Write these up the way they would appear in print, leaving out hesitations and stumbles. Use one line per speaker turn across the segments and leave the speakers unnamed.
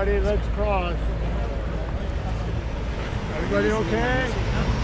everybody. Let's cross. Everybody okay?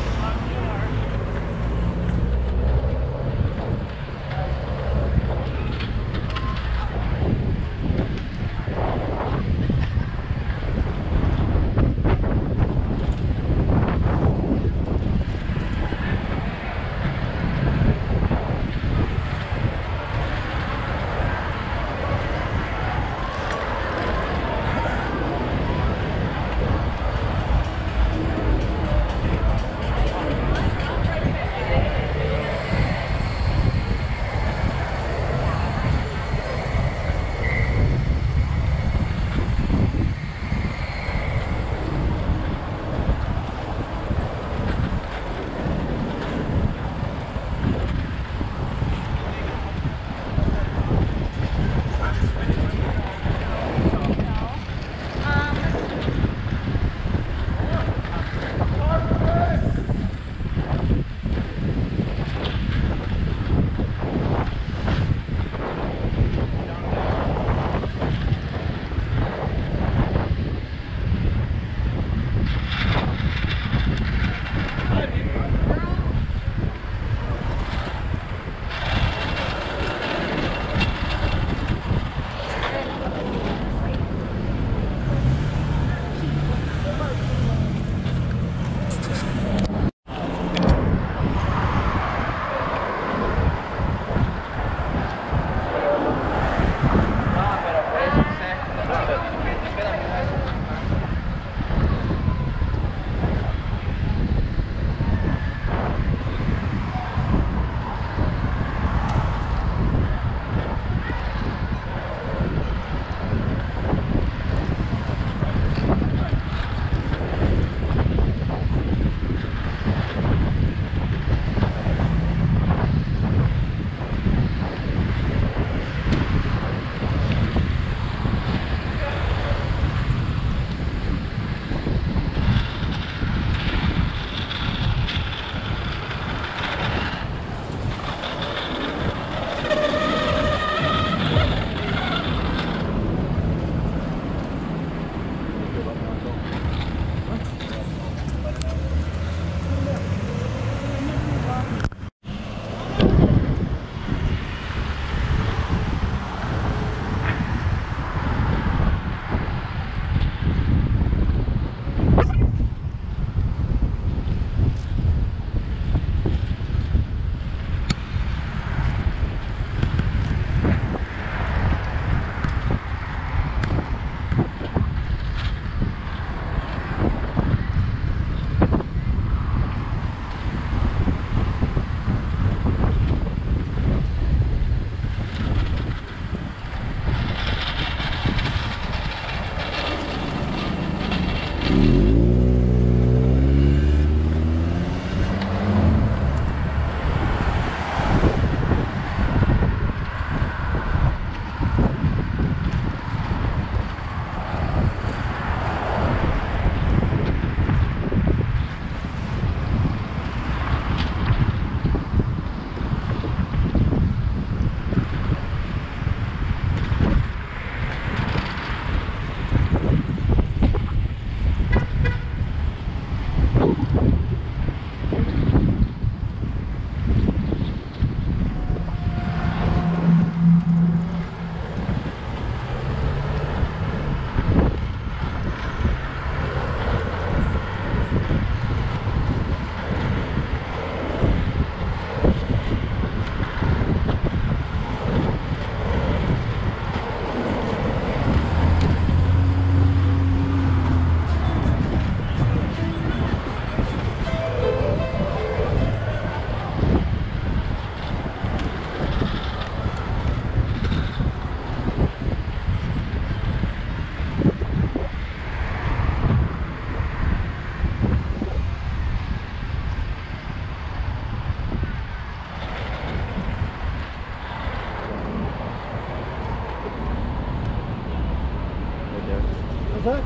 What's that?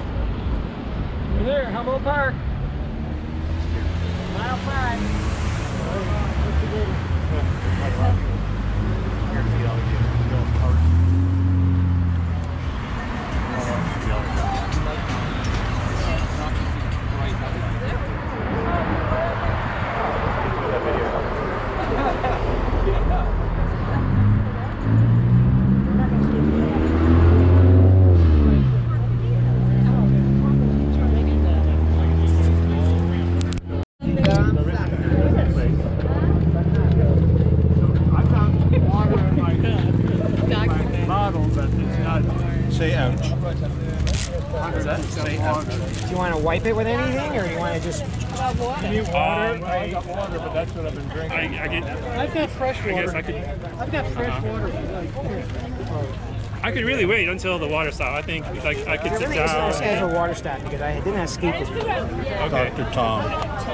You're there, Humboldt Park. Mile 5. What's the date?
dip it with anything, or do you want to just?
You need water? I got water, but that's what I've been drinking.
I've got fresh water.
I guess I could.
I've got fresh water.
I could really wait until the water stops. I think like I could sit
Let me
down.
schedule water stop because I didn't have ski with me.
Okay.
Dr. Tom.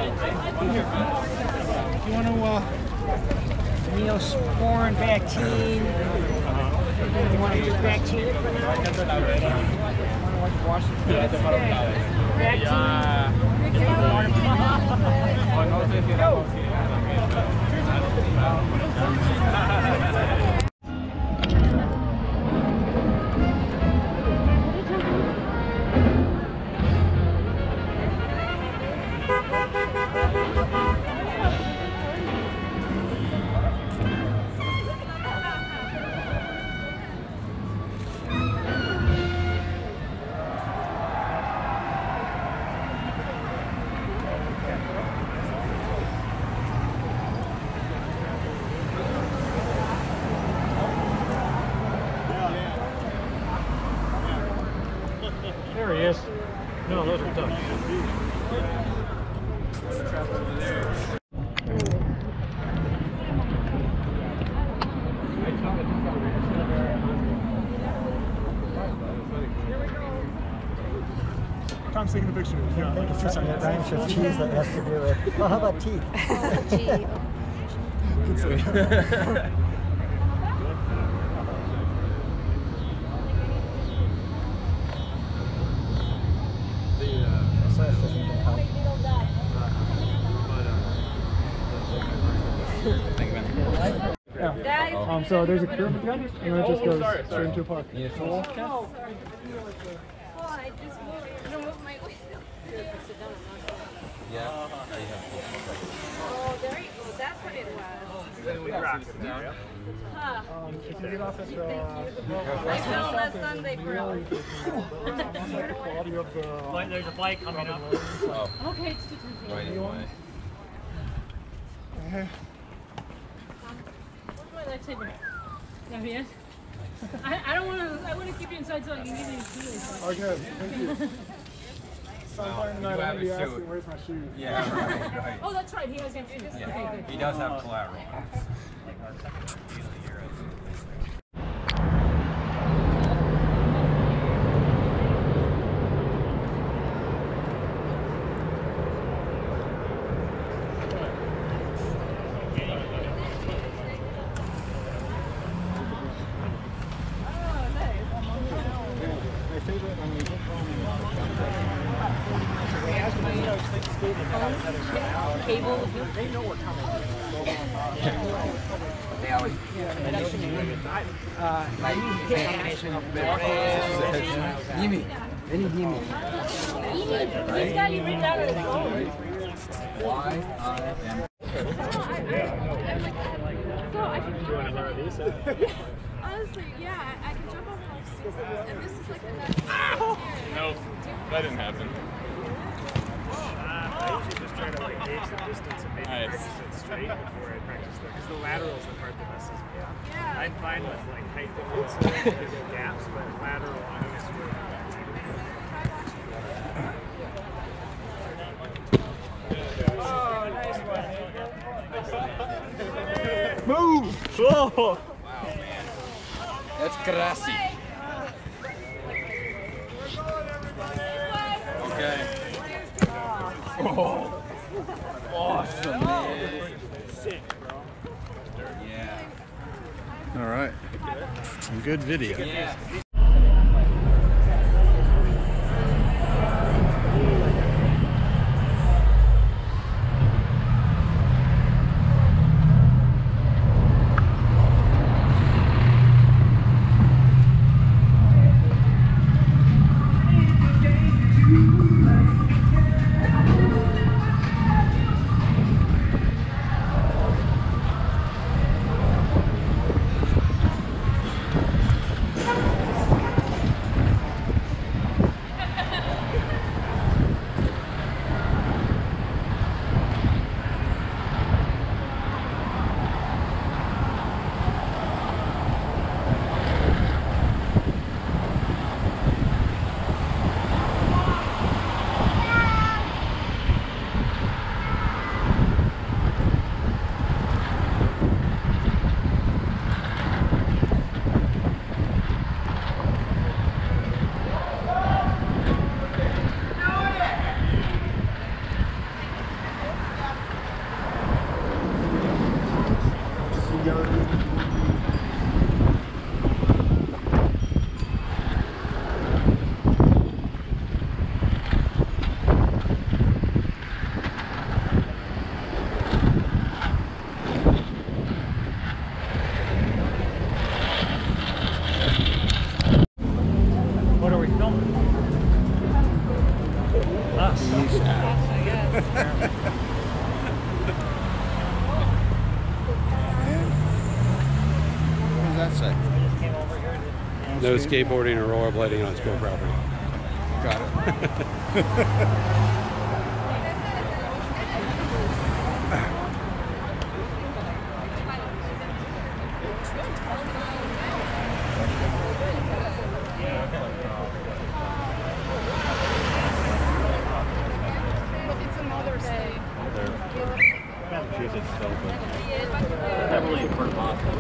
You want to?
Neosporin vaccine. You want to do vaccine for now?
There he is. No, those are tough.
Tom's taking a picture. Yeah.
Think of something that rhymes with cheese that has to do with. Well, how about teeth?
So there's a curve again, and then it just goes straight into a park.
I just moved my window.
Yeah.
Oh, there you go. That's what it was.
Then we rock it down.
Huh.
If you get off at
I fell last Sunday, bro.
the quality of the
There's a flight coming up.
Okay, it's 2:10.
Right in the way.
Where's my lightsaber? Yeah, yes. I don't want to. I want to keep you inside so I can give you shoes.
Okay, thank you. Sometime tonight I'm going to be asking where's my shoes.
Yeah, right.
Oh, that's right. He has shoes. Okay, good.
He does have collateral.
Cable.
They know we're coming. They always.
Yimi.
Any demon.
He's got you written down on his phone.
Why I am.
So I can. Honestly, yeah, I can jump off like 6 and this is like the best.
No, that didn't happen.
I usually just try to like gauge the distance and maybe practice it straight before I practice that. Because the lateral is the part that messes me up.
Yeah.
I'm fine with like height differences because of gaps, but lateral I always screw up. Oh, nice one. Move! Whoa!
Wow, man. That's grassy. Okay. Oh. Awesome, man.
Sick, bro.
Yeah.
All right. Some good video.
Yeah. What does that say?
No skateboarding or rollerblading on school property.
Got it.
It's another day.
Massachusetts still, but
Yeah.
heavily for Boston.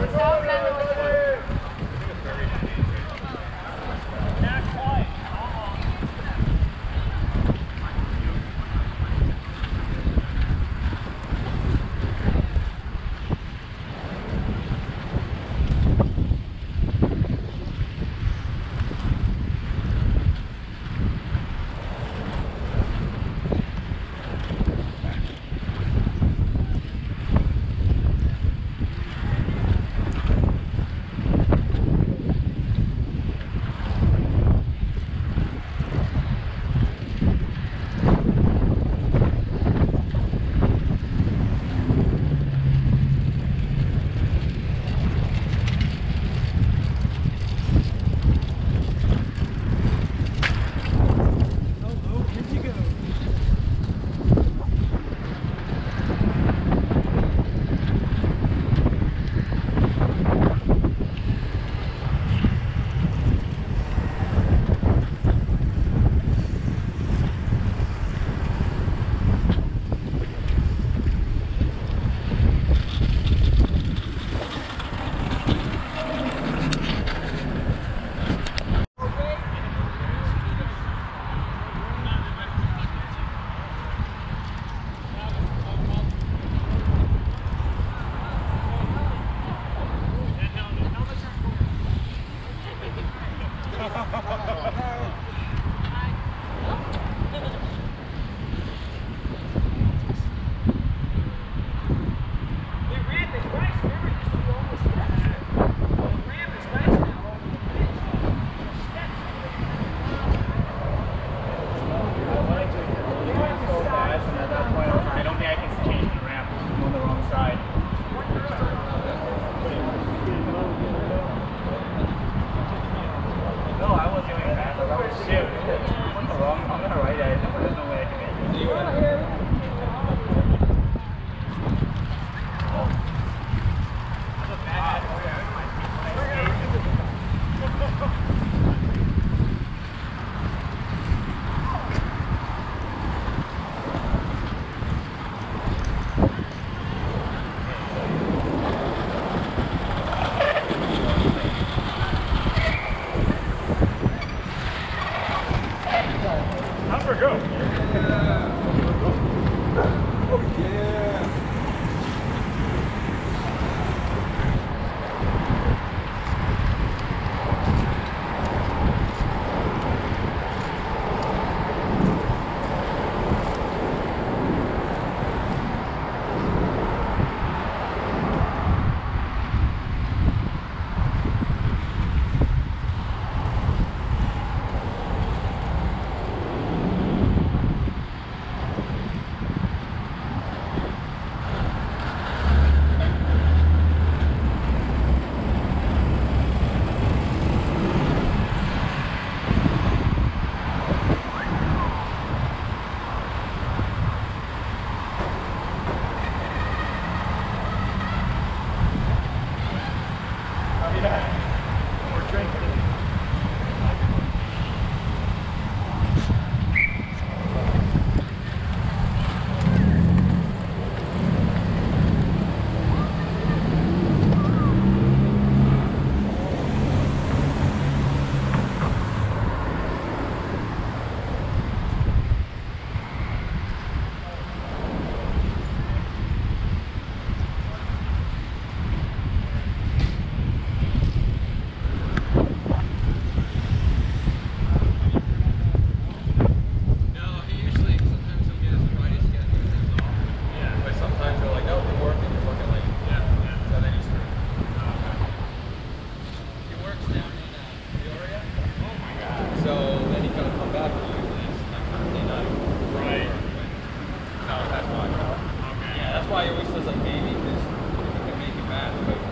why he always says like maybe, because if you can make it mad.